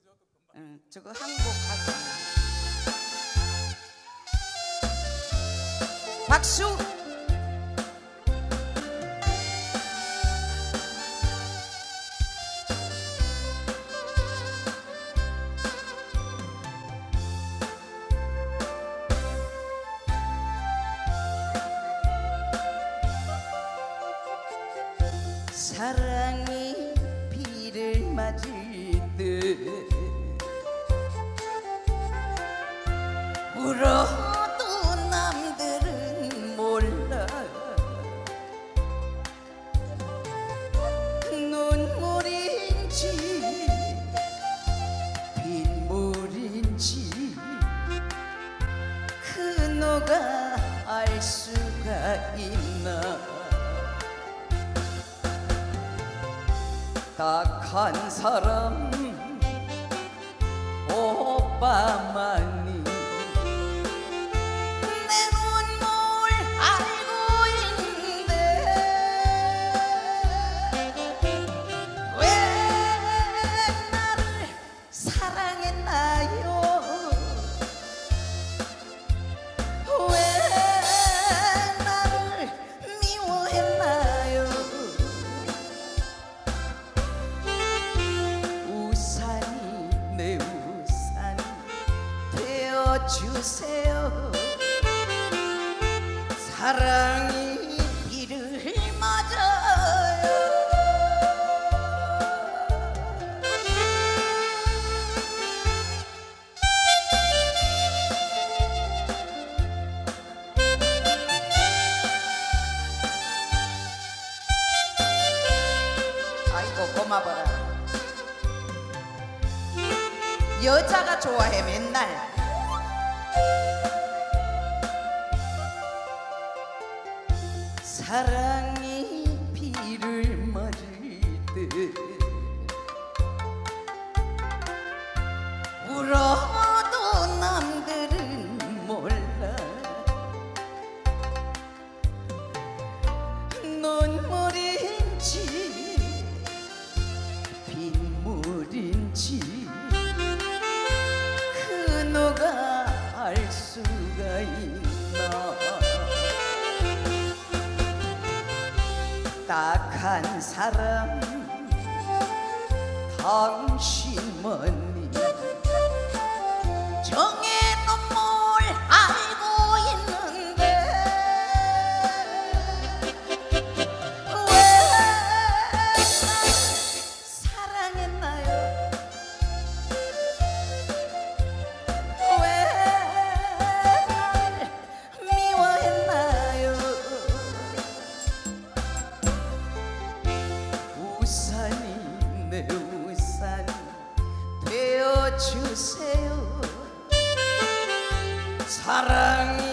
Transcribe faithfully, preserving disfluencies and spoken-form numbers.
응, 저거 한 곡 하자. 박수. 사랑이 비를 맞을 듯 울어도 남들은 몰라. 눈물인지 빗물인지 그 너가 알 수가 있나. 딱한 사람 오빠만이 내 눈물 알고 있는데 왜 나를 사랑했나요? 왜 나를 미워했나요? 내 우산 되어주세요. 사랑이 비를 맞아요. 아이고 고마워라. 여자가 좋아해 맨날. 사랑이 비를 맞을 듯 울어도 남들은 몰라. 눈물인지 빗물인지 너가 알 수가 있나. 딱한 사람 당신만이 정의 눈물 알고 있는데 왜 사랑했나요? 우산이 내 우산 되어주세요. 사랑이